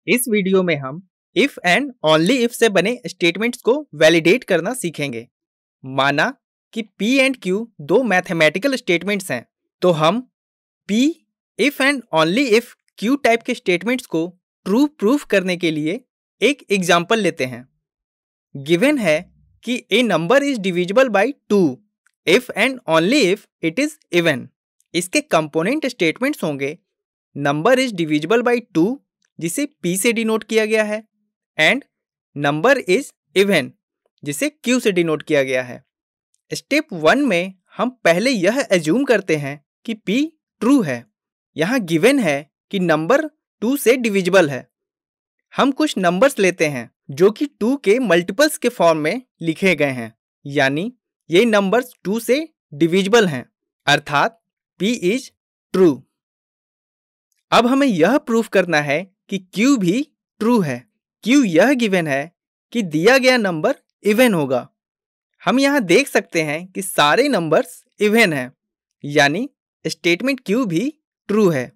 इस वीडियो में हम इफ एंड ओनली इफ से बने स्टेटमेंट्स को वैलिडेट करना सीखेंगे। माना कि P एंड Q दो मैथमेटिकल स्टेटमेंट्स हैं, तो हम P if and only if Q type के स्टेटमेंट्स को ट्रू प्रूफ करने के लिए एक एग्जाम्पल लेते हैं। गिवन है कि a number is divisible by 2 if and only if it is even. इसके कंपोनेंट स्टेटमेंट्स होंगे नंबर इज डिविजिबल बाई 2 जिसे P से डिनोट किया गया है एंड नंबर इज इवन जिसे Q से डिनोट किया गया है। स्टेप 1 में हम पहले यह एज्यूम करते हैं कि P ट्रू है। यहाँ गिवन है कि नंबर 2 से डिविजिबल है। हम कुछ नंबर्स लेते हैं जो कि 2 के मल्टीपल्स के फॉर्म में लिखे गए हैं, यानी ये नंबर्स 2 से डिविजिबल हैं, अर्थात P इज ट्रू। अब हमें यह प्रूफ करना है कि Q भी ट्रू है। Q यह गिवन है कि दिया गया नंबर इवन होगा। हम यहाँ देख सकते हैं कि सारे नंबर्स इवन हैं, यानी स्टेटमेंट Q भी ट्रू है।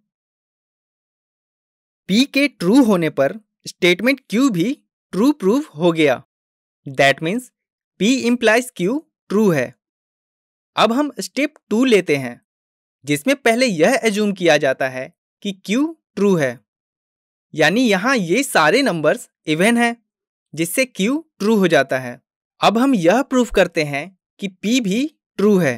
P के ट्रू होने पर स्टेटमेंट Q भी ट्रू प्रूफ हो गया। That means P implies Q true है। अब हम स्टेप 2 लेते हैं, जिसमें पहले यह एज्यूम किया जाता है कि Q ट्रू है, यानी यहाँ ये सारे नंबर्स इवन हैं, जिससे Q ट्रू हो जाता है। अब हम यह प्रूफ करते हैं कि P भी ट्रू है,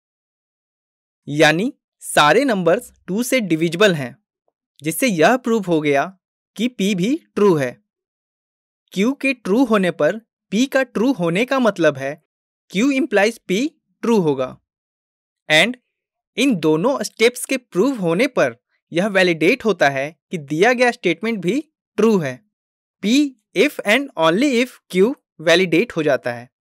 यानी सारे नंबर्स 2 से डिविजिबल हैं, जिससे यह प्रूफ हो गया कि P भी ट्रू है। Q के ट्रू होने पर P का ट्रू होने का मतलब है Q इम्प्लाइज P ट्रू होगा। एंड इन दोनों स्टेप्स के प्रूव होने पर यह वैलिडेट होता है कि दिया गया स्टेटमेंट भी ट्रू है। P if and only if Q validate हो जाता है।